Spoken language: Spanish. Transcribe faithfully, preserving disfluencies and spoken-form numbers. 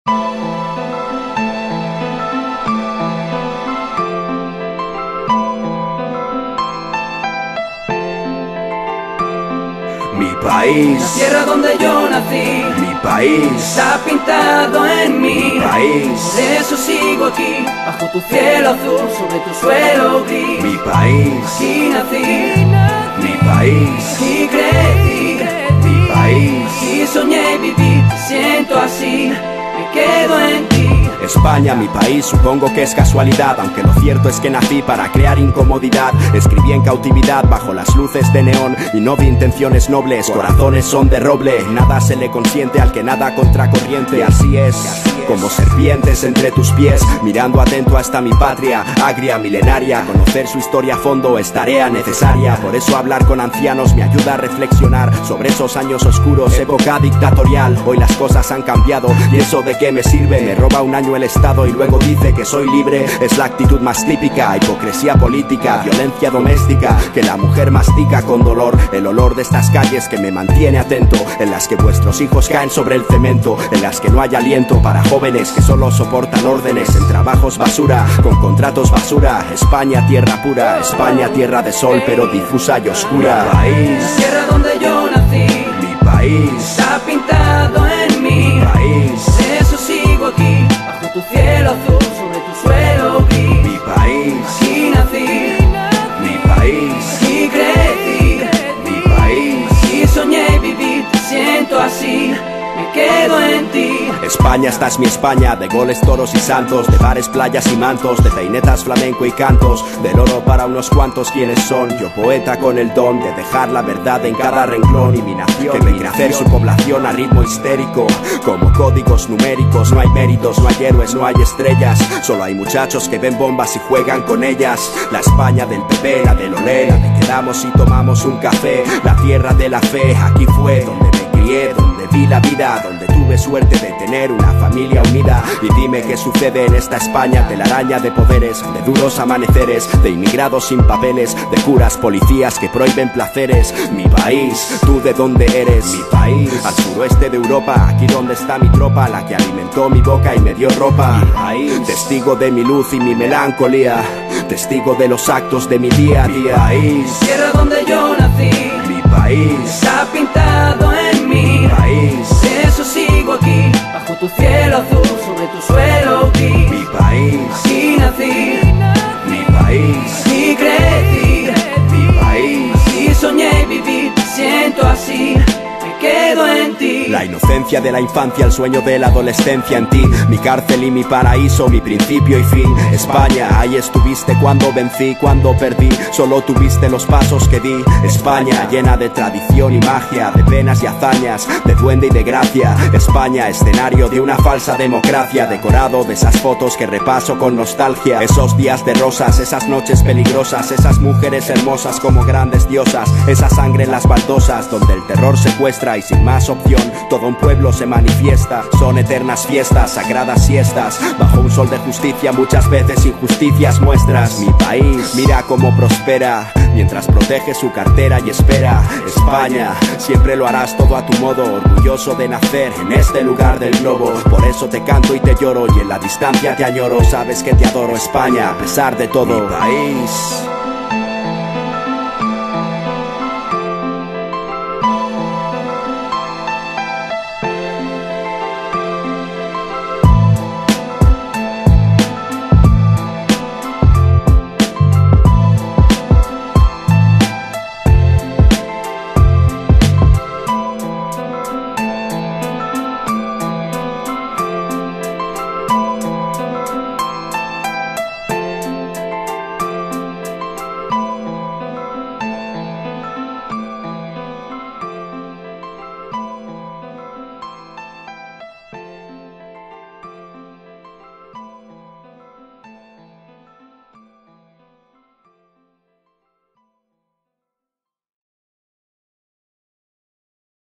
Mi país, la tierra donde yo nací, mi país, está pintado en mí. Mi país, por eso sigo aquí, bajo tu cielo azul, sobre tu suelo gris. Mi país, aquí nací, mi país, aquí crecí, mi país, aquí soñé vivir, siento así, me quedo en ti. España, mi país, supongo que es casualidad, aunque lo cierto es que nací para crear incomodidad. Escribí en cautividad bajo las luces de neón y no vi intenciones nobles, corazones son de roble. Nada se le consiente al que nada contracorriente, así es, como serpientes entre tus pies, mirando atento hasta mi patria, agria, milenaria. Conocer su historia a fondo es tarea necesaria, por eso hablar con ancianos me ayuda a reflexionar sobre esos años oscuros, época dictatorial. Hoy las cosas han cambiado y eso de qué me sirve, me roba un año el Estado y luego dice que soy libre. Es la actitud más típica, hipocresía política, violencia doméstica, que la mujer mastica con dolor el olor de estas calles que me mantiene atento, en las que vuestros hijos caen sobre el cemento, en las que no hay aliento para jóvenes que solo soportan órdenes en trabajos basura, con contratos basura. España, tierra pura, España, tierra de sol pero difusa y oscura. Mi país, la tierra donde yo nací, mi país, está pintado en mí. Mi país, por eso sigo aquí, bajo tu cielo azul, sobre tu suelo gris. Mi país, aquí nací, mi país, aquí crecí, mi país, aquí soñé vivir, siento así, me quedo en ti. España, esta es mi España, de goles, toros y santos, de bares, playas y mantos, de peinetas, flamenco y cantos, del oro para unos cuantos quienes son. Yo poeta con el don de dejar la verdad en cada renglón, y mi nación que ve crecer su población a ritmo histérico, como códigos numéricos. No hay méritos, no hay héroes, no hay estrellas, solo hay muchachos que ven bombas y juegan con ellas. La España del P P, la del Olé, la de quedamos y tomamos un café, la tierra de la fe, aquí fue donde me crié, donde vi la vida, donde tuve suerte de tener una familia unida. Y dime qué sucede en esta España, telaraña de poderes, de duros amaneceres, de inmigrados sin papeles, de curas, policías que prohíben placeres. Mi país, ¿tú de dónde eres? Mi país, al suroeste de Europa, aquí donde está mi tropa, la que alimentó mi boca y me dio ropa. Mi país, testigo de mi luz y mi melancolía, testigo de los actos de mi día a día. Mi país, tierra donde yo nací, mi país, está pintado en mí. Mi país, por eso sigo aquí, bajo tu cielo azul, sobre tu suelo gris. mi país, aquí nací, mi país, aquí crecí, mi país, aquí soñé vivir, siento así, me quedo en ti. La inocencia de la infancia, el sueño de la adolescencia en ti, mi cárcel y mi paraíso, mi principio y fin. España, ahí estuviste cuando vencí, cuando perdí, solo tuviste los pasos que di. España, llena de tradición y magia, de penas y hazañas, de duende y de gracia. España, escenario de una falsa democracia, decorado de esas fotos que repaso con nostalgia. Esos días de rosas, esas noches peligrosas, esas mujeres hermosas como grandes diosas, esa sangre en las baldosas, donde el terror secuestra y sin más opción todo un pueblo se manifiesta. Son eternas fiestas, sagradas siestas, bajo un sol de justicia, muchas veces injusticias muestras. Mi país, mira cómo prospera, mientras protege su cartera y espera. España, siempre lo harás todo a tu modo, orgulloso de nacer en este lugar del globo. Por eso te canto y te lloro, y en la distancia te añoro. Sabes que te adoro, España, a pesar de todo. Mi país,